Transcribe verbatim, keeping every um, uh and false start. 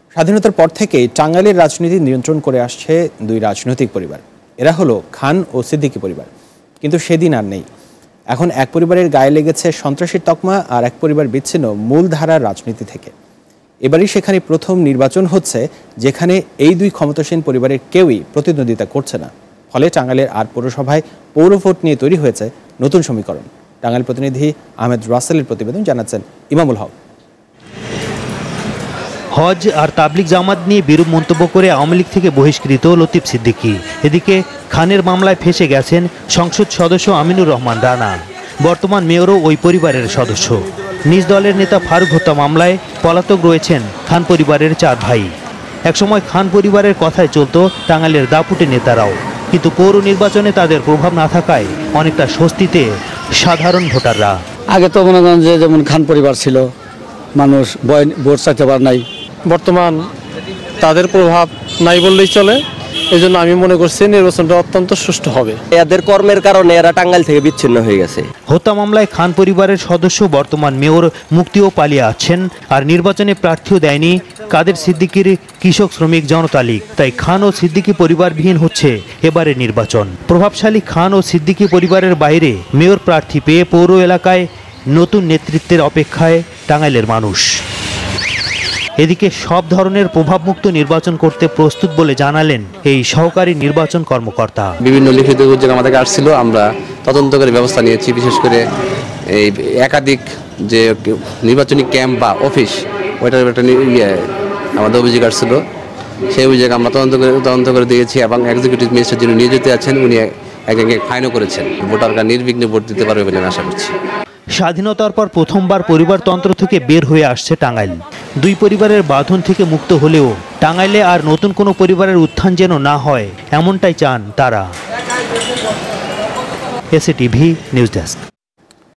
স্বাধীনতার পর থেকেই টাঙ্গাইলের রাজনীতি নিয়ন্ত্রণ করে আসছে দুই রাজনৈতিক পরিবার। এরা হলো খান ও সিদ্দিকী পরিবার। কিন্তু সেদিন আর নেই। এখন এক পরিবারের গায়ে লেগেছে সন্ত্রাসীর তকমা, আর এক পরিবার বিচ্ছিন্ন মূলধারার রাজনীতি থেকে। এবারই সেখানে প্রথম নির্বাচন হচ্ছে যেখানে এই দুই ক্ষমতাসীন পরিবারের কেউই প্রতিদ্বন্দ্বিতা করছে না। ফলে টাঙ্গাইলের আর পৌরসভায় পৌরভোট নিয়ে তৈরি হয়েছে নতুন সমীকরণ। টাঙ্গাইল প্রতিনিধি আহমেদ রাসেলের প্রতিবেদন, জানাচ্ছেন ইমামুল হক। হজ আর তাবলিগ জামাত নিয়ে বিরূপ মন্তব্য করে আওয়ামী লীগ থেকে বহিষ্কৃত লতিফ সিদ্দিকী। এদিকে খানের মামলায় ফেঁসে গেছেন সংসদ সদস্য আমিনুর রহমান রানা। বর্তমান মেয়রও ওই পরিবারের সদস্য। নিজ দলের নেতা ফারুক হত্যা মামলায় পলাতক রয়েছেন খান পরিবারের চার ভাই। একসময় খান পরিবারের কথায় চলত টাঙ্গাইলের দাপুটে নেতারাও, কিন্তু পৌর নির্বাচনে তাদের প্রভাব না থাকায় অনেকটা স্বস্তিতে সাধারণ ভোটাররা। আগে তো মনে করেন যে যেমন খান পরিবার ছিল, মানুষ ভোট চাইতে পার নাই। বর্তমান তাদের প্রভাব নাই বললেই চলে। এই জন্য আমি মনে করছি নির্বাচনটা অত্যন্ত সুষ্ঠু হবে। এদের কর্মের কারণে এরা টাঙ্গাইল থেকে বিচ্ছিন্ন হয়ে গেছে। হত্যা মামলায় খান পরিবারের সদস্য বর্তমান মেয়র মুক্তিও পালিয়ে আছেন, আর নির্বাচনে প্রার্থীও দেয়নি কাদের সিদ্দিকীর কৃষক শ্রমিক জনতা লীগ। তাই খান ও সিদ্দিকী পরিবারবিহীন হচ্ছে এবারের নির্বাচন। প্রভাবশালী খান ও সিদ্দিকী পরিবারের বাইরে মেয়র প্রার্থী পেয়ে পৌর এলাকায় নতুন নেতৃত্বের অপেক্ষায় টাঙ্গাইলের মানুষ। এদিকে সব ধরনের প্রভাবমুক্ত নির্বাচন করতে প্রস্তুত বলে জানালেন এই সহকারী নির্বাচন কর্মকর্তা। বিভিন্ন লিখিত অভিযোগ আমাদের আসছিল, আমরা তদন্ত করে ব্যবস্থা নিয়েছি। বিশেষ করে এই একাধিক যে নির্বাচনী ক্যাম্প বা অফিস, ওইটার একটা ইয়ে আমাদের অভিযোগ আসছিল। সেই অভিযোগ আমরা তদন্ত করে তদন্ত করে দিয়েছি এবং এক্সিকিউটিভ ম্যাজিস্ট্রেট যিনি নিয়োজিত আছেন উনি এক এক ফাইনও করেছেন। ভোটাররা নির্বিঘ্নে ভোট দিতে পারবে বলে আমি আশা করছি। স্বাধীনতার পর প্রথমবার পরিবারতন্ত্র থেকে বের হয়ে আসছে টাঙ্গাইল। দুই পরিবারের বাঁধন থেকে মুক্ত হলেও টাঙ্গাইলে আর নতুন কোনো পরিবারের উত্থান যেন না হয়, এমনটাই চান তারা। SATV news desk.